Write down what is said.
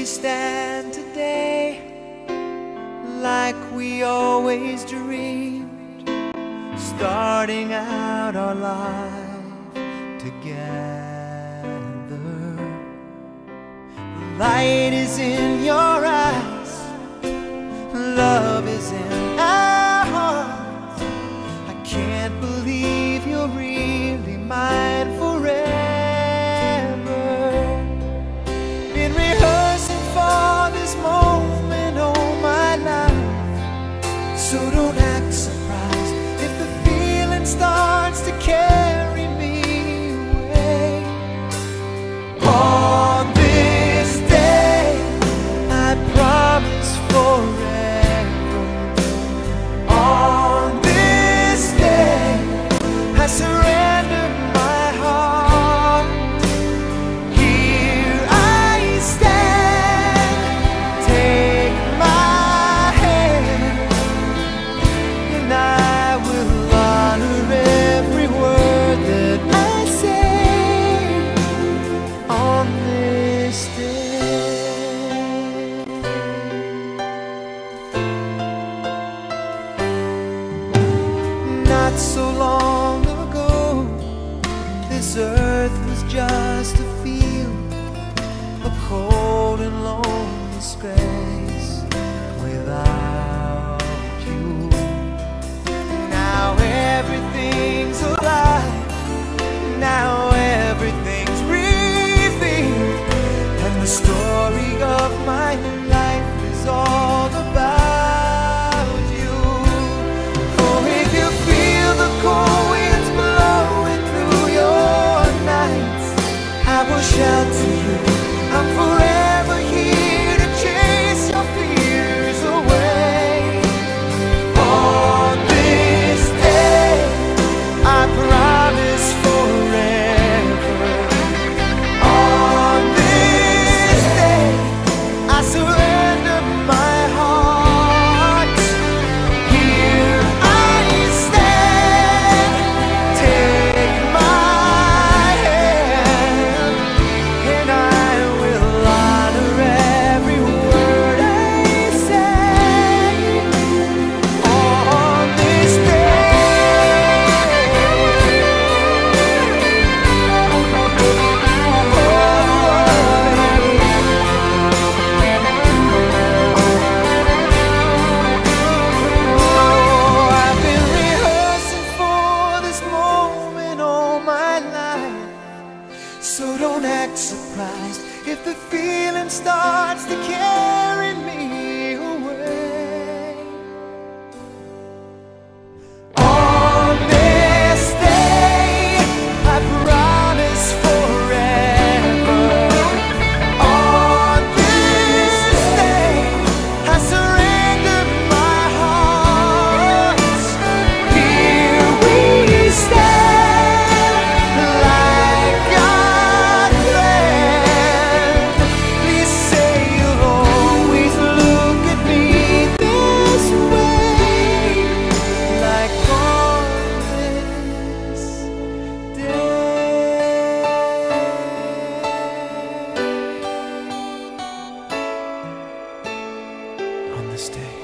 stand today like we always dreamed, starting out our life together. The light is in your eyes, love is in our hearts. I can't believe you're really mine forever. Been rehearsing for this moment all my life, so don't act surprised if the feeling starts to carry me away. On this day, I promise forever. On this day, I surrender my heart. Here I stand, take my hand, and I will honor every word that I say on this day. Not so long ago, this earth was just a field, a cold and lonely space without you. Now everything's alive, now everything's breathing, and the story of my life is all about you. Oh, if you feel the cold winds blowing through your nights, I will shout to you, I'm forever here to chase your fears away. On this day, I promise forever. On this day, I surrender my heart. Here I stand, take my hand, and I will honor every word I say on this day. Oh, I've been rehearsing for this moment all my life, so don't act surprised if the feeling starts to carry me away. On this day, I promise forever. On this day, I surrender my heart. Here we stand like God planned. Please say you'll always look at me this way, like on this day. On this day.